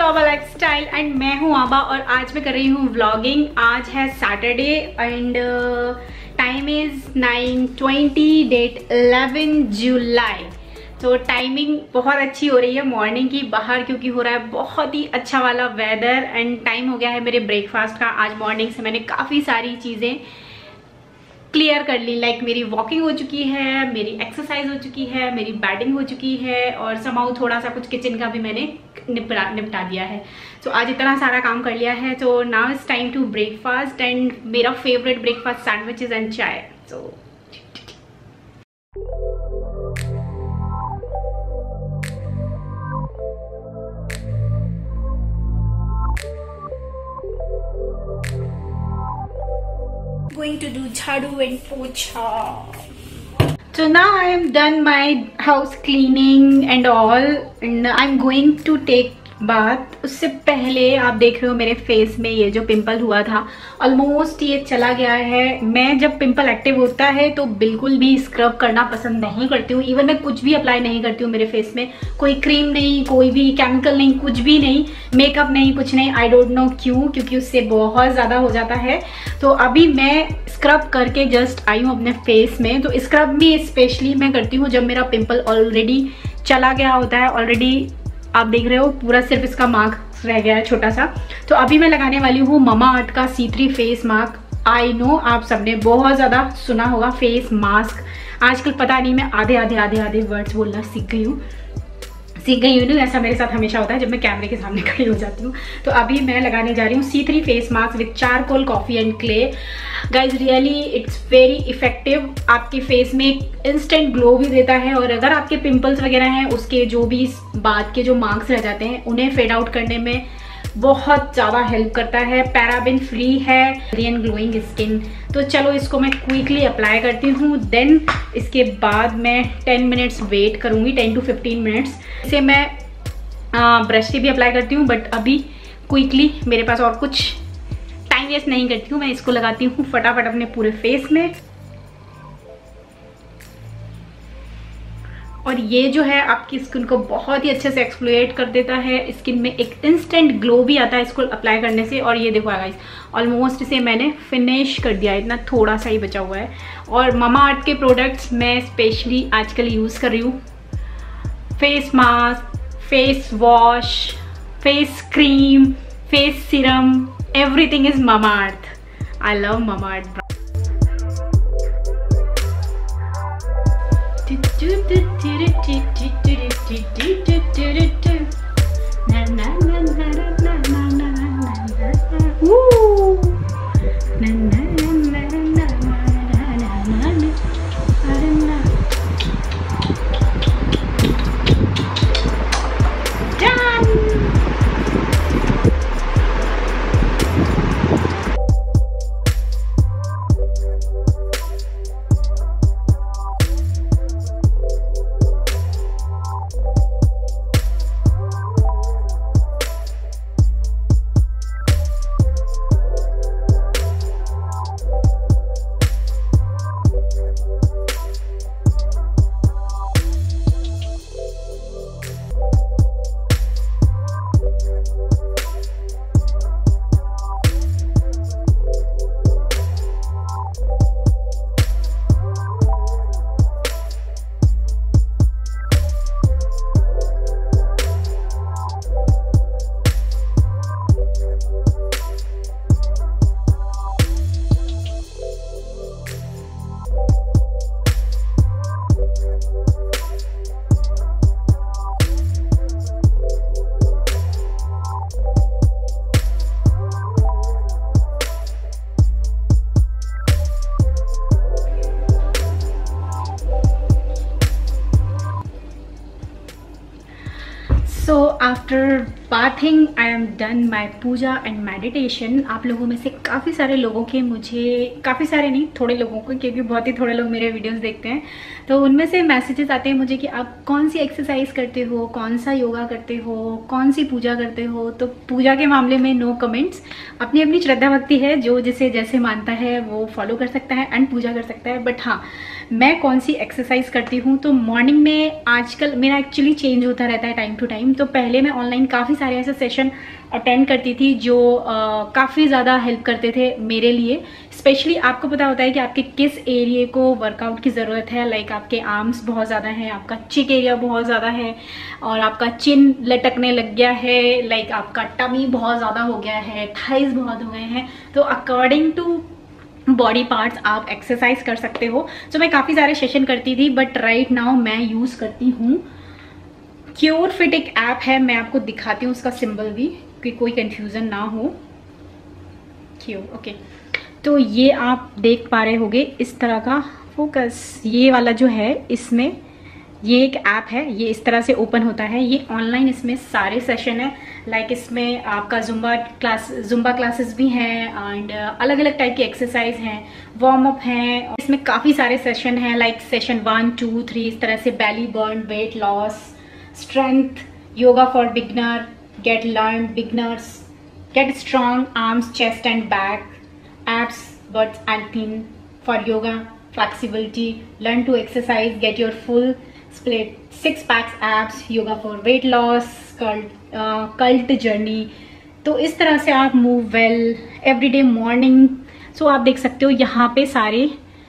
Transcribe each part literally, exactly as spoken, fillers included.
To आबा lifestyle and मैं हूँ आबा और आज मैं कर रही हूँ व्लॉगिंग। आज है Saturday and time is nine twenty, date eleven जुलाई। तो टाइमिंग बहुत अच्छी हो रही है मॉर्निंग की बाहर, क्योंकि हो रहा है बहुत ही अच्छा वाला वेदर एंड टाइम हो गया है मेरे ब्रेकफास्ट का। आज मॉर्निंग से मैंने काफ़ी सारी चीज़ें क्लियर कर ली, लाइक like मेरी वॉकिंग हो चुकी है, मेरी एक्सरसाइज हो चुकी है, मेरी बैटिंग हो चुकी है और समाउ थोड़ा सा कुछ किचन का भी मैंने निपटा निपटा दिया है। तो आज इतना सारा काम कर लिया है। तो now it's time to breakfast and मेरा favourite breakfast sandwiches and chai. So going to do jhadu and pocha. So now I am done my house cleaning and all and I'm going to take बात। उससे पहले आप देख रहे हो मेरे face में ये जो पिंपल हुआ था ऑलमोस्ट ये चला गया है। मैं जब पिंपल एक्टिव होता है तो बिल्कुल भी स्क्रब करना पसंद नहीं करती हूँ। इवन मैं कुछ भी अप्लाई नहीं करती हूँ मेरे फेस में, कोई क्रीम नहीं, कोई भी केमिकल नहीं, कुछ भी नहीं, मेकअप नहीं, कुछ नहीं। आई डोंट नो क्यों, क्योंकि उससे बहुत ज़्यादा हो जाता है। तो अभी मैं स्क्रब करके जस्ट आई हूँ अपने फेस में। तो स्क्रब भी स्पेशली मैं करती हूँ जब मेरा पिंपल ऑलरेडी चला गया होता है। ऑलरेडी आप देख रहे हो पूरा सिर्फ इसका मार्क रह गया है छोटा सा। तो अभी मैं लगाने वाली हूँ ममा अर्थ का C three face mask. I know आप सबने बहुत ज़्यादा सुना होगा फेस मास्क। आजकल पता नहीं मैं आधे आधे आधे आधे वर्ड्स बोलना सीख गई हूँ सीख गई हूँ ऐसा मेरे साथ हमेशा होता है जब मैं कैमरे के सामने खड़ी हो जाती हूँ। तो अभी मैं लगाने जा रही हूँ C three face mask with charcoal coffee and clay. Guys really it's very effective, आपके फेस में इंस्टेंट ग्लो भी देता है और अगर आपके पिंपल्स वगैरह हैं उसके जो भी बाद के जो मार्क्स रह जाते हैं उन्हें फेड आउट करने में बहुत ज़्यादा हेल्प करता है। पैराबिन फ्री है, रियन ग्लोइंग स्किन। तो चलो इसको मैं क्विकली अप्लाई करती हूँ, देन इसके बाद मैं टेन मिनट्स वेट करूँगी, टेन टू फिफ्टीन मिनट्स। इसे मैं ब्रश से भी अप्लाई करती हूँ बट अभी क्विकली मेरे पास और कुछ टाइम वेस्ट नहीं करती हूँ, मैं इसको लगाती हूँ फटाफट अपने पूरे फेस में। और ये जो है आपकी स्किन को बहुत ही अच्छे से एक्सफ्लोएट कर देता है, स्किन में एक इंस्टेंट ग्लो भी आता है इसको अप्लाई करने से। और ये देखो गाइस ऑलमोस्ट इसे मैंने फिनिश कर दिया, इतना थोड़ा सा ही बचा हुआ है। और ममा अर्थ के प्रोडक्ट्स मैं स्पेशली आजकल यूज़ कर रही हूँ। Face mask, face wash, face cream, face serum, everything is Mamaearth. I love Mamaearth. So after bathing I am done my puja and meditation. आप लोगों में से काफ़ी सारे लोगों के मुझे काफ़ी सारे नहीं थोड़े लोगों को, क्योंकि बहुत ही थोड़े लोग मेरे वीडियोस देखते हैं, तो उनमें से मैसेजेस आते हैं मुझे कि आप कौन सी एक्सरसाइज करते हो, कौन सा योगा करते हो, कौन सी पूजा करते हो। तो पूजा के मामले में नो कमेंट्स, अपनी अपनी श्रद्धा भक्ति है, जो जिसे जैसे मानता है वो फॉलो कर सकता है एंड पूजा कर सकता है। बट हाँ, मैं कौन सी एक्सरसाइज करती हूँ तो मॉर्निंग में आजकल मेरा एक्चुअली चेंज होता रहता है टाइम टू टाइम। तो पहले मैं ऑनलाइन काफ़ी सारे ऐसे सेशन अटेंड करती थी जो uh, काफ़ी ज़्यादा हेल्प करते थे मेरे लिए। स्पेशली आपको पता होता है कि आपके किस एरिया को वर्कआउट की ज़रूरत है। लाइक आपके आर्म्स बहुत ज़्यादा हैं, आपका चिक एरिया बहुत ज़्यादा है, और आपका चिन लटकने लग गया है, लाइक आपका टमी बहुत ज़्यादा हो गया है, थाइज बहुत हो गए हैं। तो अकॉर्डिंग टू बॉडी पार्ट्स आप एक्सरसाइज कर सकते हो। तो मैं काफ़ी सारे सेशन करती थी, बट राइट नाउ मैं यूज़ करती हूँ क्योर फिट। एक ऐप है, मैं आपको दिखाती हूँ उसका सिंबल भी कि कोई कंफ्यूजन ना हो। Cure, okay. तो ये आप देख पा रहे होगे इस तरह का फोकस, ये वाला जो है इसमें ये एक ऐप है, ये इस तरह से ओपन होता है। ये ऑनलाइन इसमें सारे सेशन है। लाइक इसमें आपका जुम्बा क्लास जुम्बा क्लासेस भी हैं एंड अलग अलग टाइप की एक्सरसाइज हैं, वार्म अप हैं। इसमें काफ़ी सारे सेशन हैं, like session one two three इस तरह से belly burn, weight loss, strength, yoga for beginner, get learn beginners, get strong arms, chest and back, abs, butt and thin for yoga, flexibility, learn to exercise, get your full split, six packs abs, yoga for weight loss, cult, uh, cult journey। तो इस तरह से आप move well everyday morning. So आप देख सकते हो यहाँ पे सारे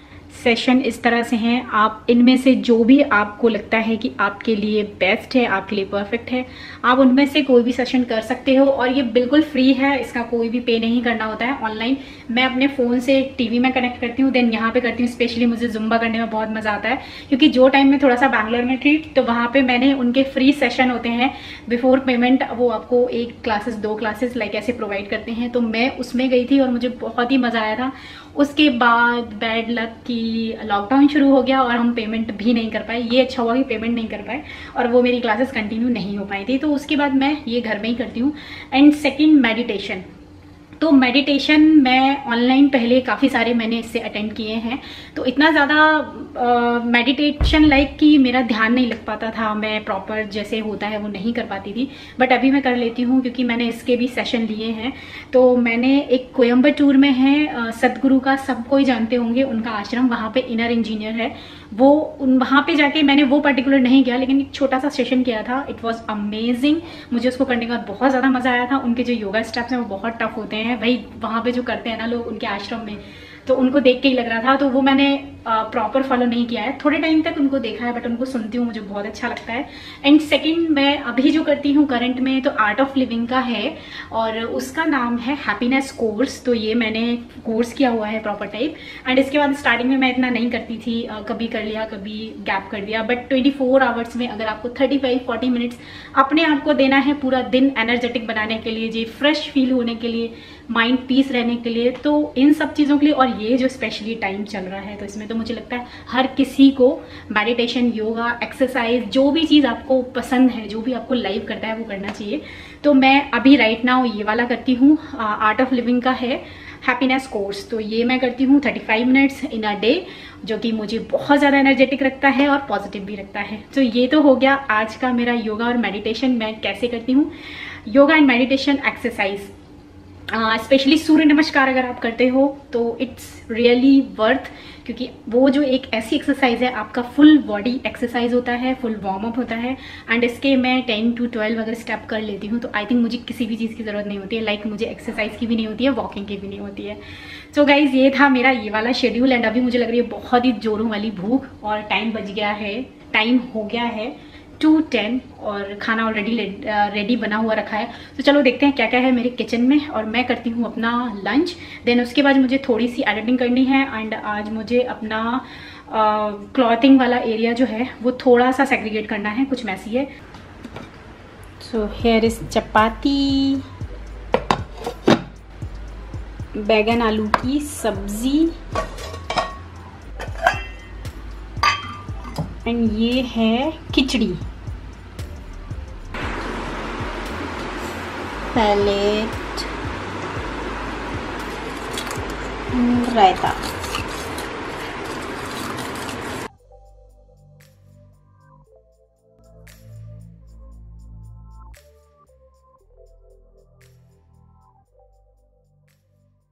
सेशन इस तरह से हैं। आप इनमें से जो भी आपको लगता है कि आपके लिए बेस्ट है, आपके लिए परफेक्ट है, आप उनमें से कोई भी सेशन कर सकते हो। और ये बिल्कुल फ्री है, इसका कोई भी पे नहीं करना होता है। ऑनलाइन मैं अपने फ़ोन से टीवी में कनेक्ट करती हूँ, देन यहाँ पे करती हूँ। स्पेशली मुझे जुम्बा करने में बहुत मज़ा आता है, क्योंकि जो टाइम में थोड़ा सा बैंगलोर में थी तो वहाँ पर मैंने उनके फ्री सेशन होते हैं बिफोर पेमेंट, वो आपको एक क्लासेस दो क्लासेस लाइक ऐसे प्रोवाइड करते हैं। तो मैं उसमें गई थी और मुझे बहुत ही मज़ा आया था। उसके बाद बैड लक की लॉकडाउन शुरू हो गया और हम पेमेंट भी नहीं कर पाए। ये अच्छा हुआ कि पेमेंट नहीं कर पाए और वो मेरी क्लासेस कंटिन्यू नहीं हो पाई थी। तो उसके बाद मैं ये घर में ही करती हूँ। And second, meditation. तो मेडिटेशन मैं ऑनलाइन पहले काफ़ी सारे मैंने इससे अटेंड किए हैं, तो इतना ज़्यादा मेडिटेशन लाइक कि मेरा ध्यान नहीं लग पाता था, मैं प्रॉपर जैसे होता है वो नहीं कर पाती थी। बट अभी मैं कर लेती हूँ क्योंकि मैंने इसके भी सेशन लिए हैं। तो मैंने एक कोयम्बटूर में है सदगुरु का, सब कोई जानते होंगे उनका आश्रम, वहाँ पे इनर इंजीनियर है वो, उन वहाँ पे जाके मैंने वो पर्टिकुलर नहीं किया, लेकिन एक छोटा सा सेशन किया था। It was amazing. मुझे उसको करने का बहुत ज़्यादा मज़ा आया था। उनके जो योगा स्टेप्स हैं वो बहुत टफ होते हैं भाई, वहाँ पे जो करते हैं ना लोग उनके आश्रम में, तो उनको देख के ही लग रहा था। तो वो मैंने प्रॉपर फॉलो नहीं किया है, थोड़े टाइम तक उनको देखा है, बट उनको सुनती हूँ, मुझे बहुत अच्छा लगता है। एंड सेकंड, मैं अभी जो करती हूँ करंट में, तो आर्ट ऑफ लिविंग का है और उसका नाम है हैप्पीनेस कोर्स। तो ये मैंने कोर्स किया हुआ है प्रॉपर टाइप। एंड इसके बाद स्टार्टिंग में मैं इतना नहीं करती थी, कभी कर लिया कभी गैप कर दिया, बट ट्वेंटी फोर आवर्स में अगर आपको थर्टी फाइव फोर्टी मिनट्स अपने आप को देना है पूरा दिन एनर्जेटिक बनाने के लिए, जी फ्रेश फील होने के लिए, माइंड पीस रहने के लिए, तो इन सब चीज़ों के लिए, और ये जो स्पेशली टाइम चल रहा है तो इसमें तो मुझे लगता है हर किसी को मेडिटेशन, योगा, एक्सरसाइज, जो भी चीज़ आपको पसंद है, जो भी आपको लाइव करता है वो करना चाहिए। तो मैं अभी राइट नाउ ये वाला करती हूँ, आर्ट ऑफ लिविंग का है हैप्पीनेस कोर्स। तो ये मैं करती हूँ thirty five minutes in a day, जो कि मुझे बहुत ज़्यादा एनर्जेटिक रखता है और पॉजिटिव भी रखता है। तो ये तो हो गया आज का मेरा योगा और मेडिटेशन मैं कैसे करती हूँ। Yoga and meditation exercise, specially uh, Surya Namaskar अगर आप करते हो तो इट्स रियली वर्थ, क्योंकि वो जो एक ऐसी एक्सरसाइज है, आपका फुल बॉडी एक्सरसाइज होता है, फुल वार्म अप होता है। एंड इसके मैं टेन टू ट्वेल्व अगर स्टेप कर लेती हूँ तो आई थिंक मुझे किसी भी चीज़ की ज़रूरत नहीं होती है, लाइक like, मुझे एक्सरसाइज की भी नहीं होती है, वॉकिंग की भी नहीं होती है। सो so गाइज, ये था मेरा ये वाला शेड्यूल। एंड अभी मुझे लग रही है बहुत ही जोरों वाली भूख, और टाइम बज गया है, टाइम हो गया है टू टेन और खाना ऑलरेडी रेडी बना हुआ रखा है। तो चलो देखते हैं क्या क्या है मेरे किचन में, और मैं करती हूँ अपना लंच। देन उसके बाद मुझे थोड़ी सी एडिटिंग करनी है। एंड आज मुझे अपना क्लॉथिंग वाला एरिया जो है वो थोड़ा सा सेग्रीगेट करना है, कुछ मैसी है। सो हियर इज चपाती, बैगन आलू की सब्जी, एंड ये है खिचड़ी, सैलेड, रायता।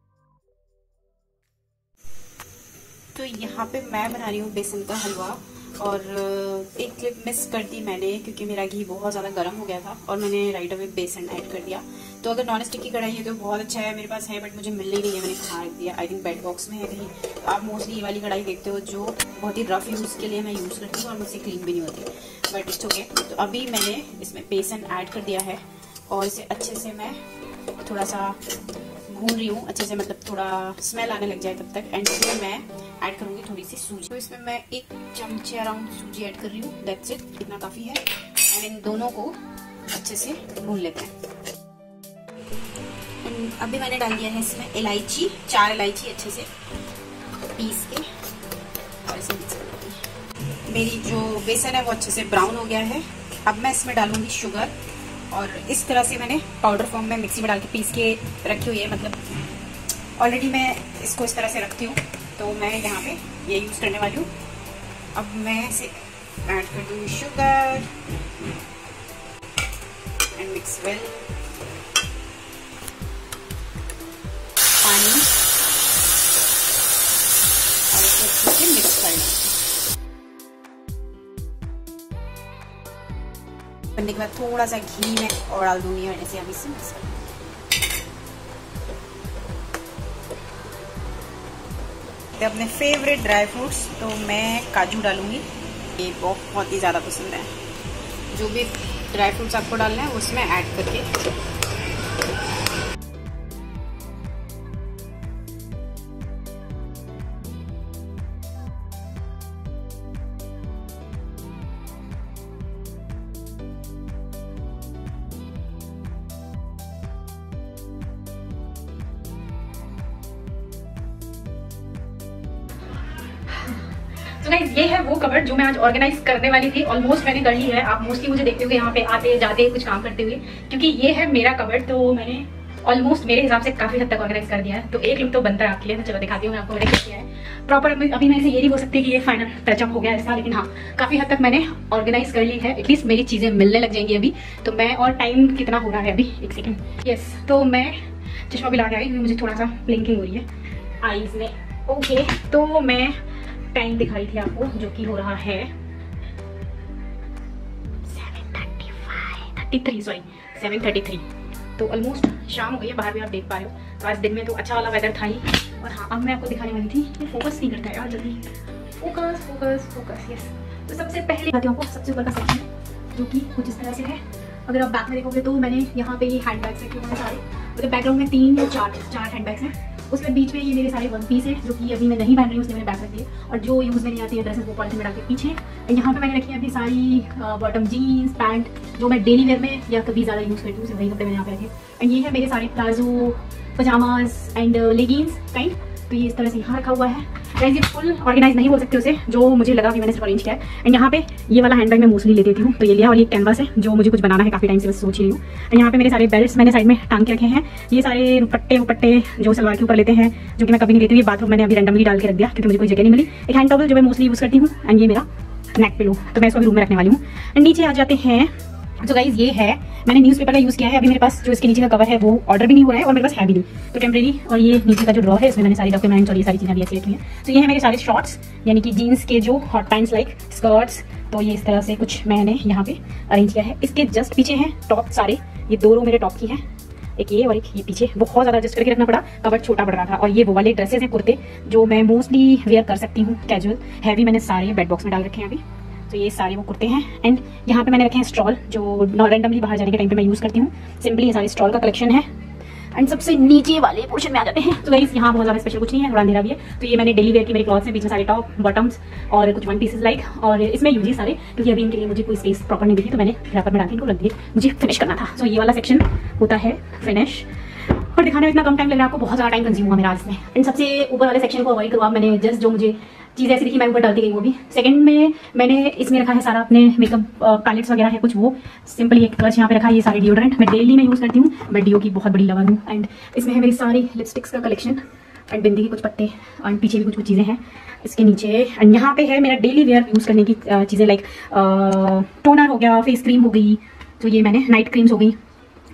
तो यहाँ पे मैं बना रही हूँ बेसन का हलवा। और एक क्लिप मिस कर दी मैंने क्योंकि मेरा घी बहुत ज़्यादा गर्म हो गया था और मैंने राइट अवे बेसन ऐड कर दिया। तो अगर नॉन स्टिक की कढ़ाई है तो बहुत अच्छा है, मेरे पास है बट मुझे मिल नहीं रही है, मैंने कहाँ रख दिया, आई थिंक बेड बॉक्स में है कहीं। तो आप मोस्टली ये वाली कढ़ाई देखते हो जो बहुत ही रफ यूज़ के लिए मैं यूज़ करती हूँ और मुझसे क्लीन भी नहीं होती, बट इट्स ओके। तो अभी मैंने इसमें बेसन ऐड कर दिया है और इसे अच्छे से मैं थोड़ा सा भून रही हूँ अच्छे से, मतलब थोड़ा स्मेल आने लग जाए तब तक। एंड इसमें मैं ऐड करूँगी थोड़ी सी सूजी। तो इसमें मैं एक चमचे अराउंड सूजी ऐड कर रही हूँ, दैट्स इट, इतना काफ़ी है। एंड इन दोनों को अच्छे से भून लेते हैं। एंड अभी मैंने डाल दिया है इसमें इलायची, चार इलायची अच्छे से पीस के और इसे मिक्स कर दूँगी। मेरी जो बेसन है वो अच्छे से ब्राउन हो गया है। अब मैं इसमें डालूंगी शुगर और इस तरह से मैंने पाउडर फॉर्म में मिक्सी में डाल के पीस के रखी हुई है, मतलब ऑलरेडी मैं इसको इस तरह से रखती हूँ। तो मैं यहाँ पे ये यूज़ करने वाली हूँ। अब मैं इसे ऐड कर दूँगी शुगर एंड मिक्स वेल, पानी और इसे अच्छे से मिक्स कर लें। बनने के बाद थोड़ा सा घी में और डाल दूंगी और ऐसे अभी से मिक्स कर दूंगी। अपने फेवरेट ड्राई फ्रूट्स, तो मैं काजू डालूंगी, ये बहुत ही ज़्यादा पसंद है। जो भी ड्राई फ्रूट्स आपको डालना है उसमें ऐड करके तो गाइस ये है वो कबर्ड जो मैं आज ऑर्गेनाइज करने वाली थी। ऑलमोस्ट मैंने कर ली है। आप मोस्टली मुझे देखते हुए यहाँ पे आते जाते कुछ काम करते हुए, क्योंकि ये है मेरा कबर्ड। तो मैंने ऑलमोस्ट मेरे हिसाब से काफी हद तक ऑर्गेनाइज कर दिया है। तो एक लुक तो बनता है आपके लिए, तो चलो दिखाती हूँ मैं आपको मैंने क्या किया है प्रॉपर। अभी मैं इसे ये नहीं बोल सकती कि ये फाइनल टचअप हो गया ऐसा, लेकिन हाँ काफी हद तक मैंने ऑर्गेनाइज कर ली है। एटलीस्ट मेरी चीजें मिलने लग जाएंगी अभी। तो मैं, और टाइम कितना हो रहा है अभी, एक सेकेंड। यस, तो मैं चश्मा भी ला के आई, मुझे थोड़ा सा ब्लिंकिंग हो रही है आईज में। ओके, तो मैं टाइम दिखाई थी आपको जो कि हो रहा है seven thirty five thirty three sorry seven thirty three. तो ऑलमोस्ट शाम हो गई है, बाहर भी आप देख पा रहे हो। तो आज दिन में तो अच्छा वाला वेदर था ही। और हाँ, अब मैं आपको दिखाने वाली थी, ये फोकस नहीं करता है यार जल्दी, फोकस फोकस फोकस यस। तो सबसे पहले दिखाती हूँ आपको सबसे ऊपर का सेक्शन जो कि कुछ इस तरह से है। अगर आप बैक में देखोगे तो मैंने यहाँ पे ये हैंड बैग्स रखे हुए हैं सारे, मतलब बैकग्राउंड में तीन या चार चार हैंड बैग्स हैं। उसमें बीच में ये मेरे सारे वन पीस है जो कि अभी मैं नहीं पहन रही हूँ, उसने मैंने बैक रख दिए। और जो यूज़ में नहीं आती है ड्रेसेस वो पॉलिथीन में डाल के पीछे। यहाँ पे मैंने रखी है अभी सारी बॉटम जीन्स पैंट जो मैं डेली वेयर में या कभी ज़्यादा यूज़ करती हूँ, वही कपड़े मैंने यहाँ पे रखे। एंड ये है मेरे सारे palazzo, pyjamas and leggings kind. तो ये इस तरह से यहाँ रखा हुआ है। गाइस ये फुल ऑर्गेनाइज नहीं बोल सकते उसे, जो मुझे लगा कि मैंने सिर्फ अरेंज किया है। एंड यहाँ पे ये वाला हैंडबैग मैं मोस्टली ले देती हूँ, तो ये लिया। और ये कैनवास है जो मुझे कुछ बनाना है, काफी टाइम से बस सोच रही हूँ। एंड यहाँ पे मेरे सारे बेल्ट्स मैंने साइड में टांग के रखे हैं। ये सारे दुपट्टे उपट्टे जो सलवार के ऊपर लेते हैं, जो कि मैं कभी नहीं लेती हूँ। ये बाथरूम मैंने अभी रैंडमली डाल के रख दिया क्योंकि मुझे कोई जगह नहीं मिली। एक हैंड टॉवल जो मैं मोस्टली यूज़ करती हूँ। एंड ये मेरा नेक पिलो, तो मैं इसको अभी रूम में रखने वाली हूँ। एंड नीचे आ जाते हैं। तो गाइज ये है, मैंने न्यूज़पेपर का यूज़ किया है। अभी मेरे पास जो इसके नीचे का कवर है वो ऑर्डर भी नहीं हो रहा है और मेरे पास है भी नहीं, तो टेम्परेरी। और ये नीचे का जो ड्रॉ है इसमें मैंने सारी डॉक्यूमेंट्स और ये सारी चीज़ें भी ऐसी रखी हैं। तो ये है मेरे सारे शॉर्ट्स, यानी कि जीन्स के जो हॉट पैंट्स लाइक स्कर्ट्स। तो ये इस तरह से कुछ मैंने यहाँ पे अरेंज किया है। इसके जस्ट पीछे हैं टॉप सारे, ये दो रो मेरे टॉप की हैं, एक ये और एक ये पीछे। बहुत ज़्यादा एडजस्ट करके रखना पड़ा, कवर छोटा पड़ रहा था। और ये वो वाले ड्रेसेस हैं, कुर्ते जो मैं मोस्टली वेयर कर सकती हूँ कैजुअल, हैवी, मैंने सारे बेड बॉक्स में डाल रखे हैं अभी। तो ये सारे वो कुर्ते हैं। एंड यहाँ पे मैंने रखे हैं स्ट्रॉल जो रैंडमली बाहर जाने के टाइम पे मैं यूज़ करती हूँ। सिंपली ये सारे स्ट्रॉल का कलेक्शन है। एंड सबसे नीचे वाले पोर्शन में आ जाते हैं। तो गाइस यहाँ बहुत ज़्यादा स्पेशल कुछ नहीं है, थोड़ा अंधेरा भी है। तो ये मैंने डेली वेयर की मेरी क्लॉथ्स हैं, बीच में सारे टॉप बॉटम्स और कुछ वन पीसेस लाइक। और इसमें यूज ही सारे, क्योंकि अभी इनके लिए मुझे कोई स्पेस प्रॉपर नहीं दिखी, तो मैंने रैपर में डाल के इनको रख दिए, मुझे फिनिश करना था। तो ये वाला सेक्शन होता है फिनिश। और दिखाने में इतना कम टाइम लग रहा है आपको, बहुत ज़्यादा टाइम कंज्यूम हुआ मेरा इसमें। एंड सबसे ऊपर वाले सेक्शन को अवॉइड करवा, मैंने जस्ट जो मुझे चीज़ ऐसी दिखी मैं ऊपर डालती गई वो भी। सेकंड में मैंने इसमें रखा है सारा अपने मेकअप पैलेट्स वगैरह है कुछ, वो सिंपली एक क्लच यहाँ पे रखा है। ये सारे डिओड्रेंट मैं डेली में यूज़ करती हूँ, मैं डिओ की बहुत बड़ी लवर हूँ। एंड इसमें है मेरी सारी लिपस्टिक्स का कलेक्शन एंड बिंदी के कुछ पत्ते एंड पीछे भी कुछ कुछ चीज़ें हैं इसके नीचे। एंड यहाँ पे है मेरा डेली वेयर यूज़ करने की चीज़ें लाइक टोनर हो गया, फेस क्रीम हो गई, तो ये मैंने नाइट क्रीम्स हो गई,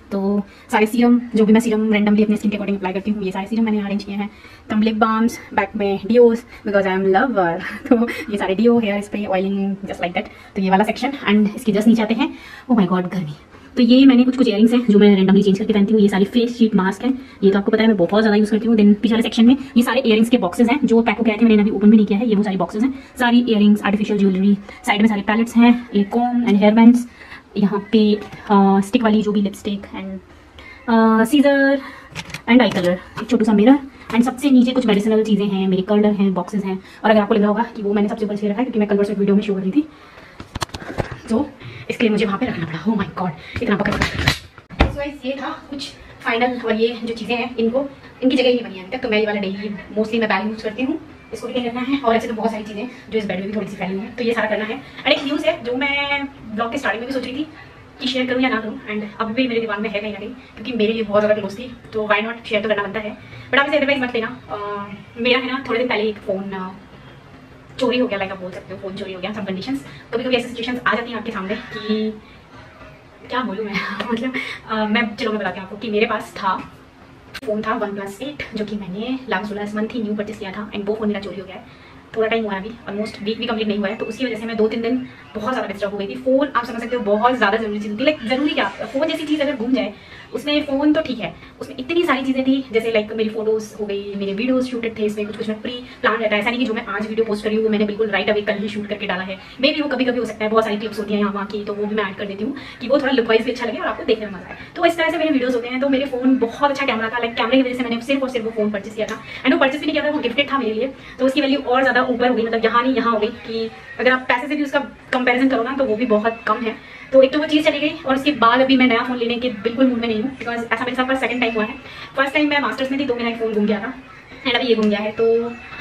तो सारे सीरम, जो भी मैं सीरम रैंडमली अपने स्किन के अकॉर्डिंग अप्लाई करती हूँ, ये सारे सीरम मैंने अरेंज किए हैं। तम लिप बाम्स, बैक में deos because I am lover, तो ये सारे deo, hair spray, oiling, just like that. तो ये वाला सेक्शन, एंड इसके जस्ट नीचे आते हैं, ओ माय गॉड गर्मी। तो ये मैंने कुछ कुछ इयरिंग्स हैं जो मैं रैंडमली चेंज करके पहनती हूँ। ये सारी फेस शीट मास्क है, ये तो आपको पता है मैं बहुत ज़्यादा यूज़ करती हूँ। देन पीछे वाले सेक्शन में ये सारे इयरिंग्स के बॉक्सेस हैं जो पैक हो गए थे, मैंने अभी ओपन भी नहीं किया है। ये वो सारी बॉक्सेस हैं, सारी इयरिंग्स, आर्टिफिशियल ज्वेलरी, साइड में सारे पैलेट्स हैं, एक कॉम एंड हेयर बैंड्स, यहाँ पे स्टिक वाली जो भी lipstick and scissor and eye colour, एक छोटू सा मिरर, एंड सबसे नीचे कुछ मेडिसिनल चीज़ें हैं, मेरे कर्लर हैं, बॉक्सेस हैं। और अगर आपको लग रहा होगा कि वो मैंने सबसे ऊपर से रखा है क्योंकि मैं कल वर्ष वीडियो में शो कर रही थी, तो इसके लिए मुझे वहाँ पे रखना पड़ा। ओह माय गॉड, इतना पकड़ पकड़। सो ये था कुछ फाइनल, और ये जो चीज़ें हैं इनको इनकी जगह ही नहीं बनी है अभी तक। तो मैं ये वाला डेली मोस्टली मैं बैग यूज़ करती हूँ, इसको भी करना है। और ऐसे तो बहुत सारी चीज़ें जो इस बेड में भी थोड़ी सी फैली हुई है, तो ये सारा करना है। एंड एक न्यूज़ है जो मैं ब्लॉग के स्टार्टिंग में भी सोच रही थी कि शेयर करूँ या ना करूँ, एंड अब भी मेरे दिमाग में है कहीं ना कहीं, क्योंकि मेरे लिए बहुत ज़्यादा क्लोज थी, तो वाई नॉट शेयर तो करना बनता है। बट आप इसे अदरवाइज मत लेना। uh, मेरा है ना थोड़े दिन पहले एक फ़ोन uh, चोरी हो गया, लाइक आप बोल सकते हो फ़ोन चोरी हो गया। सम कंडीशंस, कभी कभी ऐसी सिचुएशंस आ जाती हैं आपके सामने कि क्या बोलूँ मैं मतलब uh, मैं चलो मैं बताती हूँ आपको कि मेरे पास था फ़ोन था वन प्लस एट, जो कि मैंने लास्ट सोलह मंथ ही न्यू परचेस किया था, एंड वो फ़ोन मेरा चोरी हो गया है। थोड़ा टाइम हुआ है अभी, ऑलमोस्ट वीक भी कंप्लीट नहीं हुआ है, तो उसकी वजह से मैं दो तीन दिन बहुत ज़्यादा डिस्टर्ब हो गई थी। फ़ोन आप समझ सकते हो बहुत ज़्यादा जरूरी चीज़ थी, लाइक जरूरी क्या, फ़ोन जैसी चीज़ अगर घूम जाए उसमें फ़ोन तो ठीक है, उसमें इतनी सारी चीज़ें थी, जैसे लाइक मेरी फोटोज़ हो गई, मेरे वीडियोस शूटेड थे इसमें, कुछ कुछ मैं प्री प्लान रहता है। ऐसा नहीं कि जो मैं आज वीडियो पोस्ट करी हूँ वो मैंने बिल्कुल राइट अवे कल ही शूट करके डाला है। मे भी वो कभी कभी हो सकता है, बहुत सारी क्लिप्स होती हैं यहाँ वहाँ की, तो वो भी मैं ऐड कर देती हूँ कि वो थोड़ा लुक वाइज भी अच्छा लगे और आपको देखने में मजा आए। तो इस तरह से मेरे वीडियोस होते हैं। तो मेरे फ़ोन बहुत अच्छा कैमरा था, लाइक कैमरे की वजह से मैंने सिर्फ और सिर्फ वो फ़ोन परचेस किया था, एंड वो परचेस भी नहीं किया था, वो गिफ्टेड था मेरे लिए, तो उसकी वैल्यू और ज़्यादा ऊपर हो गई, मतलब यहाँ नहीं यहाँ हो गई कि अगर आप पैसे से भी उसका कंपैरिजन करो ना तो वो भी बहुत कम है। तो एक तो वो चीज़ चली गई, और उसके बाद अभी मैं नया फ़ोन लेने के बिल्कुल मूड में नहीं हूँ, बिकॉज ऐसा मेरे साथ सेकंड टाइम हुआ है। फर्स्ट टाइम मैं मास्टर्स में थी तो मेरा एक फ़ोन घूम गया था, एंड अभी ये घूम गया है। तो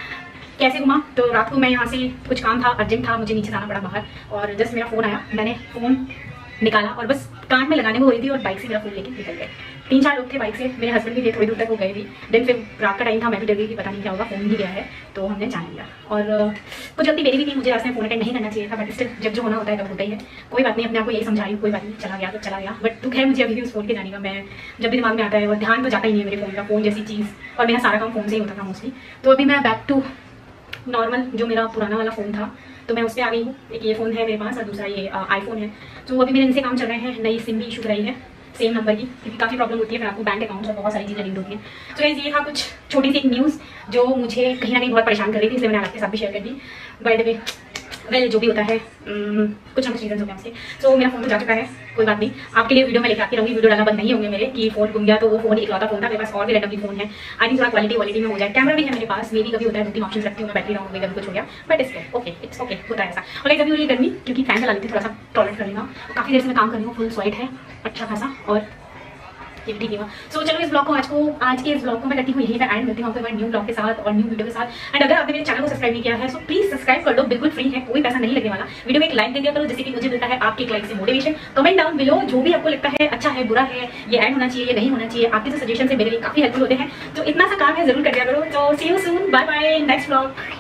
कैसे घुमा, तो रात को मैं यहाँ से कुछ काम था, अर्जेंट था, मुझे नीचे जाना पड़ा बाहर, और जस्ट मेरा फ़ोन आया, मैंने फ़ोन निकाला और बस कान में लगाने को हो रही थी और बाइक से मेरा फ़ोन लेके निकल गए। तीन चार लोग थे बाइक से, मेरे हस्बैंड भी थे, थोड़ी दूर तक वो गए भी। देन फिर रात का टाइम था, मैं भी डर गई कि पता नहीं क्या होगा, फ़ोन भी गया है, तो हमने जान लिया। और कुछ गलती मेरी भी थी, मुझे रास्ते में फ़ोन अटेंड नहीं करना चाहिए था, बट स्टिल जब जो होना होता है तब होता ही है। कोई बात नहीं, अपने आप को यही समझा रही हूँ, कोई बात नहीं, चला गया तो चला गया। बट दुख है मुझे अभी भी उस फ़ोन के जाने का। मैं जब भी दिमाग में आता है, और ध्यान तो जाता ही नहीं है मेरे फ़ोन का, फ़ोन जैसी चीज़, और मेरा सारा काम फ़ोन से ही होता था मोस्टली। तो अभी मैं बैक टू नॉर्मल जो मेरा पुराना वाला फ़ोन था, तो मैं उस पर आ गई हूँ। एक ये फ़ोन है मेरे पास और दूसरा ये आईफोन है। तो अभी मेरे इनसे काम चल रहे हैं, नई सिम भी इशू कराई है सेम नंबर की, क्योंकि काफ़ी प्रॉब्लम होती है फिर आपको बैंक अकाउंट और बहुत सारी चीज़ें लिंक होती हैं। तो गाइस ये था कुछ छोटी सी एक न्यूज़ जो मुझे कहीं ना कहीं बहुत परेशान कर रही थी, इसलिए मैंने आपके साथ भी शेयर कर दी। बाय द वे वेल जो भी होता है um, कुछ ना कुछ रीजन होते हैं उसके। सो so, मेरा फोन तो जा चुका है, कोई बात नहीं, आपके लिए वीडियो में लेकर आती रहूँगी। वीडियो डालना बंद नहीं होंगे मेरे कि फोन घूम गया, तो वो फोन इकलौता फोन था मेरे पास, और भी रैंडमली फोन है। आई थिंक थोड़ा क्वालिटी क्वालिटी में हो जाए। कैमरा भी है मेरे पास, मेरी कभी होता है दो तीन ऑप्शन रखती हूँ मैं, बैटरी डाउन हो गई, कभी कुछ हो गया, but it's okay, it's okay, होता है ऐसा। और कभी हो रही गर्मी, क्योंकि फैन चला लेती थोड़ा सा टॉयलेट कर लेना, काफ़ी देर से मैं काम कर रही हूँ, फुल स्वेट है अच्छा खासा, और ये भी ठीक है। सो चलो इस ब्लॉग को आज को आज के इस ब्लॉग को मैं करती हूँ यहीं पे एंड, मिलती हूँ आपको न्यू ब्लॉग के साथ और न्यू वीडियो के साथ। एंड अगर आपने मेरे चैनल को सब्सक्राइब नहीं किया है सो प्लीज सब्सक्राइब कर लो, बिल्कुल फ्री है, कोई पैसा नहीं लगने वाला। वीडियो में एक लाइक दे दिया करो, जैसे कि मुझे मिलता है आपके एक लाइक से मोटिवेशन। कमेंट डाउन बिलो जो भी आपको लगता है अच्छा है, बुरा है, ये ऐड होना चाहिए, ये नहीं होना चाहिए, आपके जो सजेशन है मेरे लिए काफी हेल्पफुल होते हैं, तो इतना सा काम है जरूर कर दिया करो। तो see you soon, bye bye, next blog.